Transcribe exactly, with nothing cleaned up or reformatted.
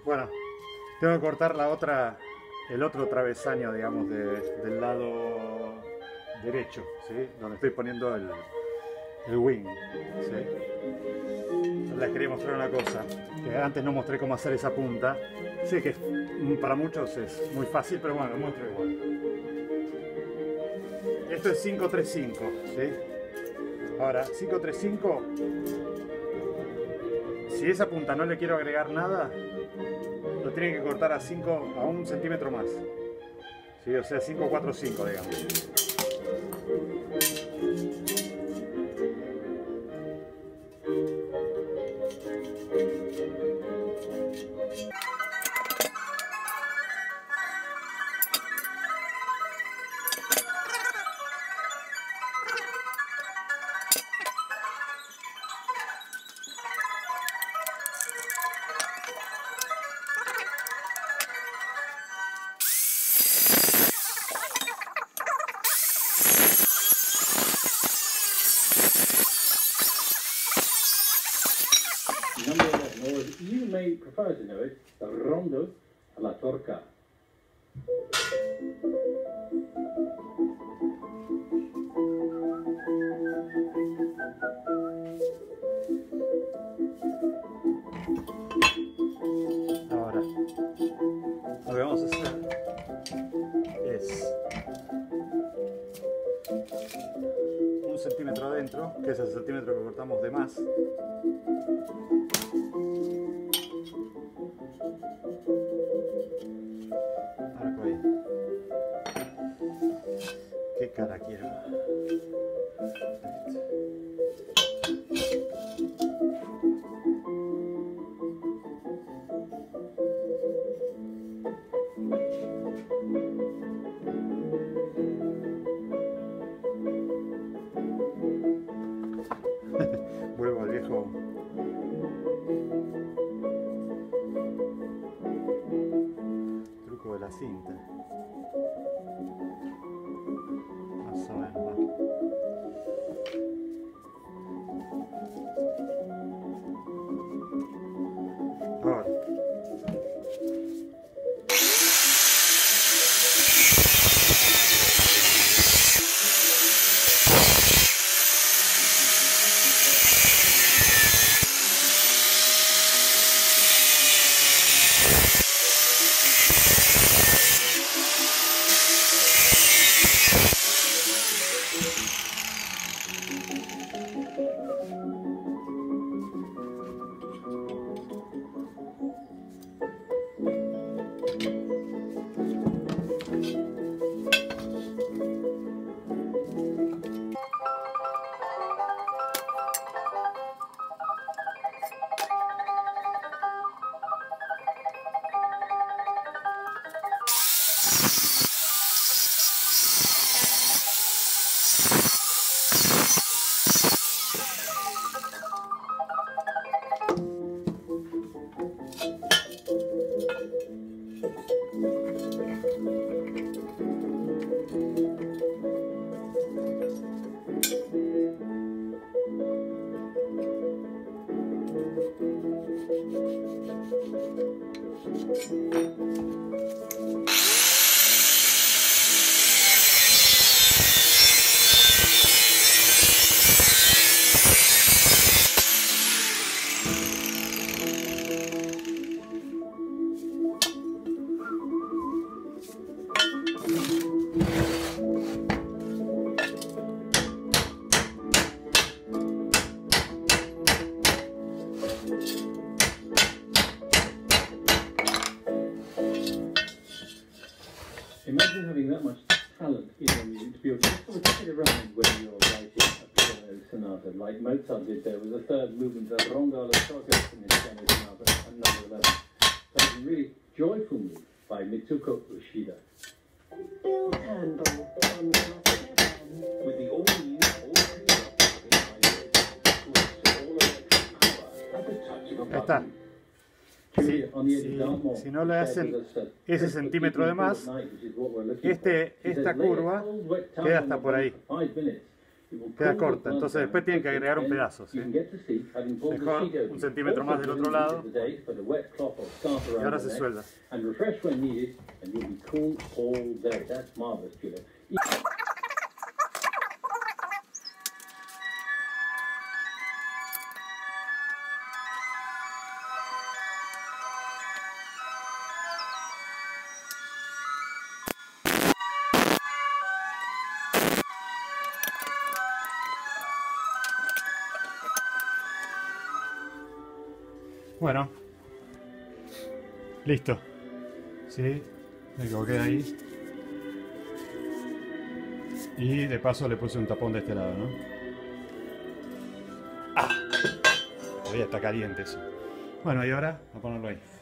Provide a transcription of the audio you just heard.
Bueno, tengo que cortar la otra, el otro travesaño, digamos, de, del lado derecho, ¿sí? Donde estoy poniendo el, el wing, ¿sí? Les quería mostrar una cosa, que antes no mostré cómo hacer esa punta. Sé que para muchos es muy fácil, pero bueno, lo muestro igual. Esto es cinco tres cinco, ¿sí? Ahora, cinco tres cinco, si esa punta no le quiero agregar nada, lo tiene que cortar a, cinco, a un centímetro más, ¿sí? O sea, cinco cuatro cinco, digamos. Number eleven, or as you may prefer to know it, the rondo a la torca. Ahora, lo que vamos a hacer es un centímetro adentro, que es el centímetro que cortamos de más. Arco ahí. ¿Qué cara quiero? Vuelvo al viejo truco de la cinta. Más o menos, va. Ahora. Imagine having that much talent in your music to be able to sort of get around when you're writing a piano sonata, like Mozart did. There was a third movement, the rondo alla torca in his piano sonata, and number eleven. That was a really joyful move by Mitsuko Ushida. Bill Campbell on Classic F M. With the all-new, all-free all-electric power at the touch of a Ahí está. button. Si, si, si no le hacen ese centímetro de más, este, esta curva queda hasta por ahí. queda corta, entonces después tienen que agregar un pedazo, ¿sí? Mejor un centímetro más del otro lado y ahora se suelda. Bueno, listo. ¿Sí? Me equivoqué ahí. Y de paso le puse un tapón de este lado, ¿no? ¡Ah! Todavía está caliente eso. Bueno, y ahora a ponerlo ahí.